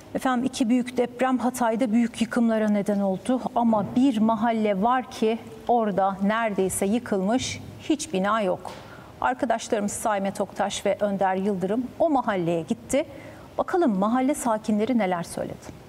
Efendim, iki büyük deprem Hatay'da büyük yıkımlara neden oldu ama bir mahalle var ki orada neredeyse yıkılmış hiç bina yok. Arkadaşlarımız Saime Toktaş ve Önder Yıldırım o mahalleye gitti. Bakalım mahalle sakinleri neler söyledi.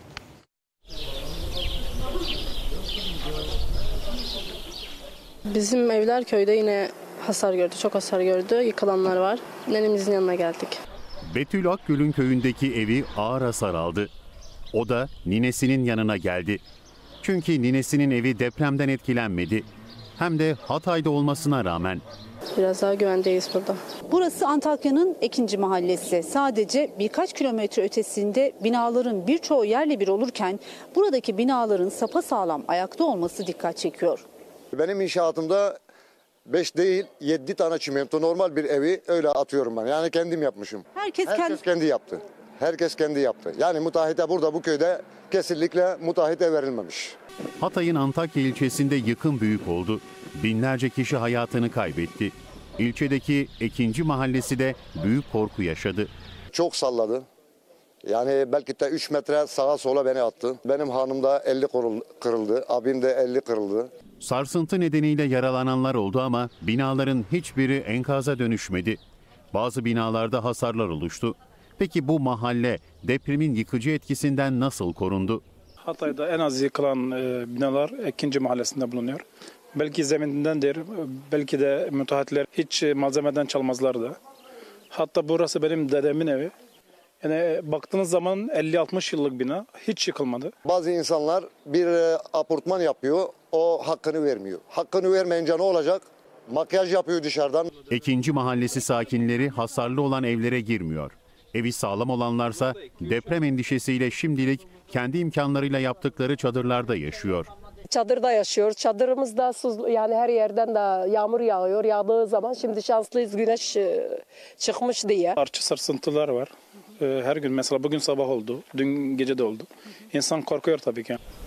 Bizim evler köyde yine hasar gördü, çok hasar gördü. Yıkılanlar var. Nenemizin yanına geldik. Betül Akgül'ün köyündeki evi ağır hasar aldı. O da ninesinin yanına geldi. Çünkü ninesinin evi depremden etkilenmedi. Hem de Hatay'da olmasına rağmen. Biraz daha güvendeyiz burada. Burası Antakya'nın Ekinci Mahallesi. Sadece birkaç kilometre ötesinde binaların birçoğu yerle bir olurken buradaki binaların sapasağlam ayakta olması dikkat çekiyor. Benim inşaatımda 5 değil 7 tane çimento normal bir evi öyle atıyorum ben. Yani kendim yapmışım. Herkes kendi yaptı. Herkes kendi yaptı. Yani müteahhite burada bu köyde kesinlikle müteahhite verilmemiş. Hatay'ın Antakya ilçesinde yıkım büyük oldu. Binlerce kişi hayatını kaybetti. İlçedeki Ekinci Mahallesi de büyük korku yaşadı. Çok salladı. Yani belki de 3 metre sağa sola beni attı. Benim hanımda 50 kırıldı, abim de 50 kırıldı. Sarsıntı nedeniyle yaralananlar oldu ama binaların hiçbiri enkaza dönüşmedi. Bazı binalarda hasarlar oluştu. Peki bu mahalle depremin yıkıcı etkisinden nasıl korundu? Hatay'da en az yıkılan binalar Ekinci Mahallesi'nde bulunuyor. Belki zemindendir, belki de müteahhitler hiç malzemeden çalmazlardı. Hatta burası benim dedemin evi. Yani baktığınız zaman 50-60 yıllık bina hiç yıkılmadı. Bazı insanlar bir apartman yapıyor, o hakkını vermiyor. Hakkını vermeyince ne olacak? Makyaj yapıyor dışarıdan. Ekinci Mahallesi sakinleri hasarlı olan evlere girmiyor. Evi sağlam olanlarsa deprem endişesiyle şimdilik kendi imkanlarıyla yaptıkları çadırlarda yaşıyor. Çadırda yaşıyoruz. Çadırımızda yani her yerden de yağmur yağıyor. Yağdığı zaman şimdi şanslıyız, güneş çıkmış diye. Artçı sarsıntılar var. Her gün mesela bugün sabah oldu, dün gece de oldu. İnsan korkuyor tabii ki.